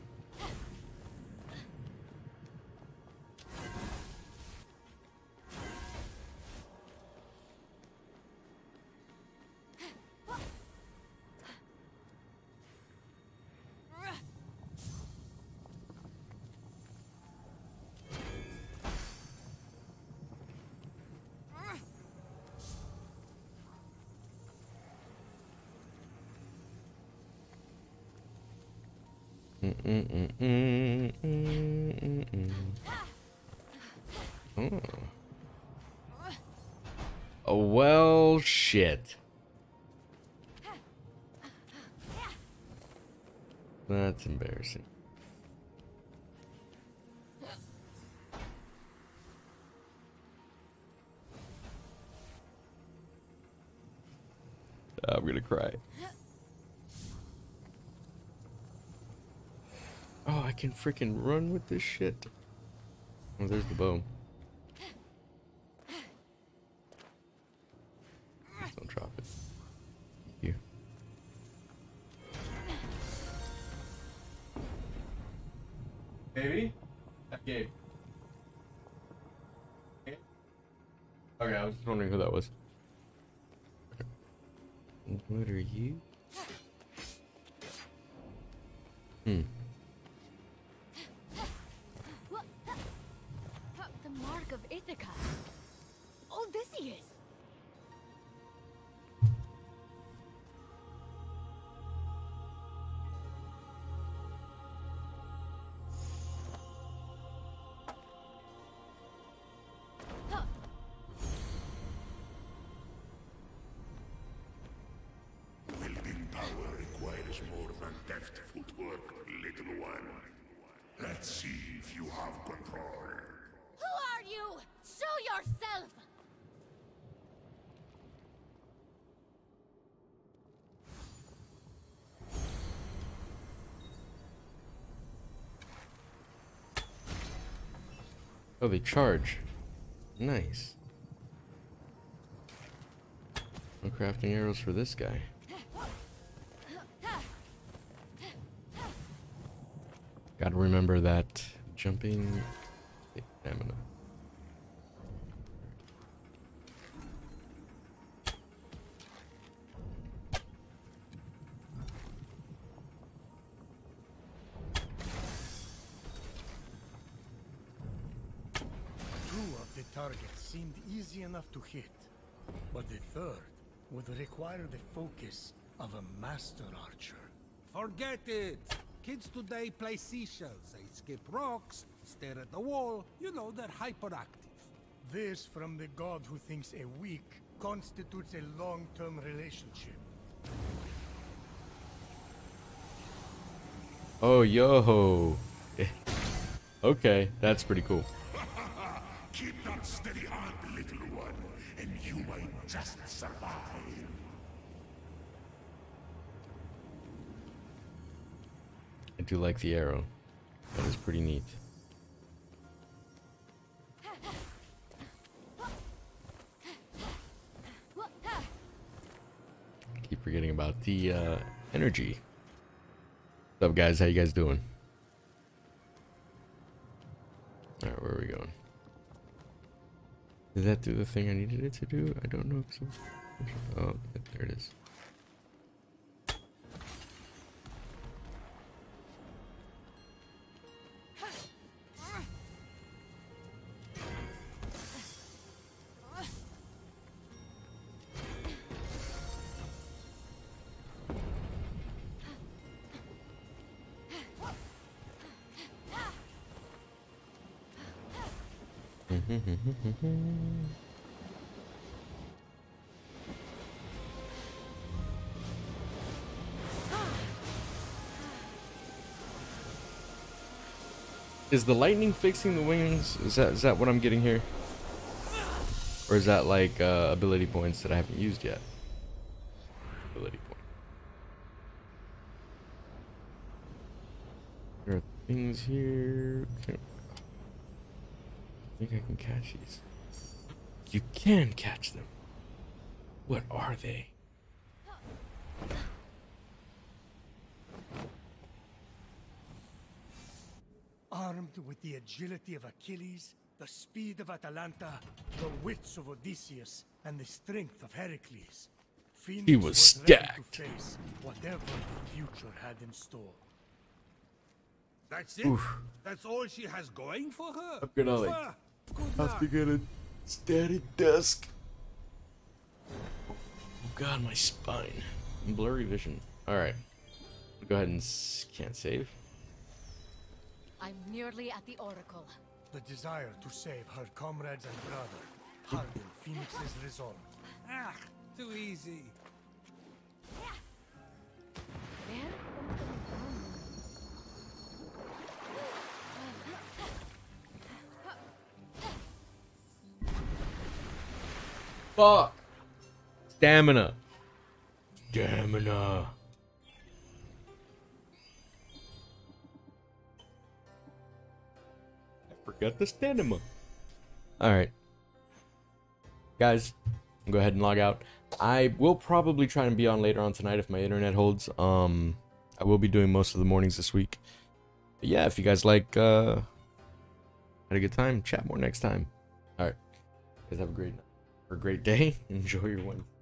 Speaker 1: Oh. Oh, well, shit. That's embarrassing. I'm gonna cry. Oh, I can freaking run with this shit. Oh, there's the bow. Don't drop it. Thank you. Baby? Gabe. Okay, I was just wondering who that was. What are you?
Speaker 3: What? The mark of Ithaca. Oh, this he is.
Speaker 2: Wielding power requires more than deft footwork, little one. Let's see if you have control.
Speaker 3: Who are you? Show yourself!
Speaker 1: Oh, they charge. Nice. No crafting arrows for this guy. Gotta remember that jumping stamina.
Speaker 5: The target seemed easy enough to hit, but the third would require the focus of a master archer.
Speaker 6: Forget it! Kids today play seashells. They skip rocks, stare at the wall. You know, they're hyperactive.
Speaker 5: This from the god who thinks a week constitutes a long-term relationship.
Speaker 1: Oh, yo. Okay, that's pretty cool.
Speaker 2: Keep that steady hand, little one, and you might just survive.
Speaker 1: I do like the arrow. That is pretty neat. Keep forgetting about the energy. What's up, guys? How you guys doing? Alright, where are we going? Did that do the thing I needed it to do? I don't know. Oh, there it is. Is the lightning fixing the wings? Is that what I'm getting here? Or is that like ability points that I haven't used yet? Ability point. There are things here. I think I can catch these. You can catch them. What are they?
Speaker 5: Armed with the agility of Achilles, the speed of Atalanta, the wits of Odysseus, and the strength of Heracles, Phoenix
Speaker 1: He was
Speaker 5: ready
Speaker 1: stacked.
Speaker 5: to face whatever the future had in store.
Speaker 6: That's it?
Speaker 1: Oof.
Speaker 6: That's all she has going for her?
Speaker 1: I'm gonna like
Speaker 6: Ah, good
Speaker 1: have
Speaker 6: luck.
Speaker 1: to get a steady desk. Oh god, my spine. Blurry vision. Alright. Go ahead and can't save.
Speaker 3: I'm nearly at the Oracle.
Speaker 5: The desire to save her comrades and brother hardened Phoenix's resolve.
Speaker 6: Ah, too easy.
Speaker 1: Fuck. Stamina. Stamina. I forgot the stamina. Alright. Guys, go ahead and log out. I will probably try and be on later on tonight if my internet holds. I will be doing most of the mornings this week. But yeah, if you guys like had a good time, chat more next time. Alright. Guys have a great night or a great day. Enjoy your Wednesday.